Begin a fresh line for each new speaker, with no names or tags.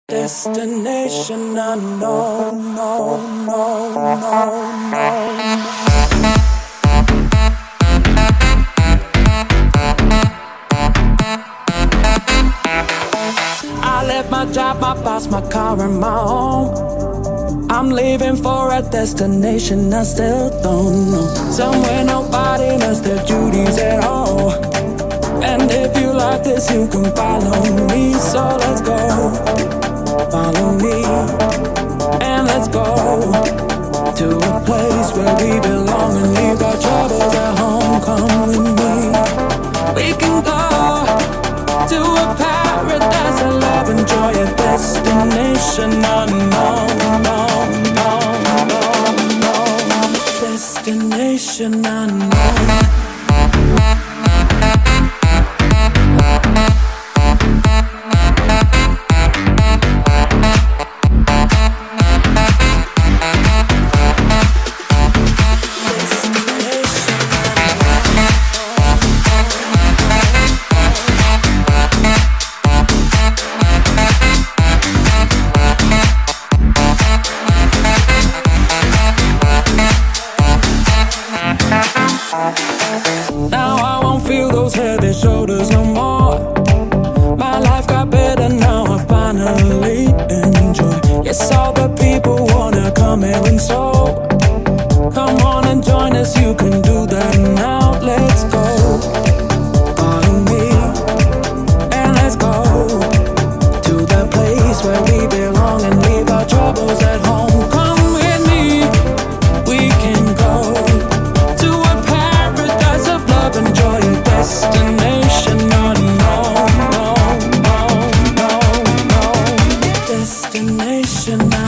Destination unknown, no, no, no, no. I left my job, my boss, my car and my home. I'm leaving for a destination I still don't know. Somewhere nobody knows their duties at all. And if you like this, you can follow me. So let's go, follow me, and let's go to a place where we belong and leave our troubles at home. Come with me. We can go to a paradise of love and joy, a destination unknown, no, no, no, no. Destination unknown. Now I won't feel those heavy shoulders no more. My life got better now, I finally enjoy. Yes, all the people wanna come here and so come on and join us, you can do that now. Let's go, follow me, and let's go to the place where we belong and leave our troubles at home. Come with me, we can go to a paradise of love and joy, a destination unknown, no, no, no, no. Destination unknown.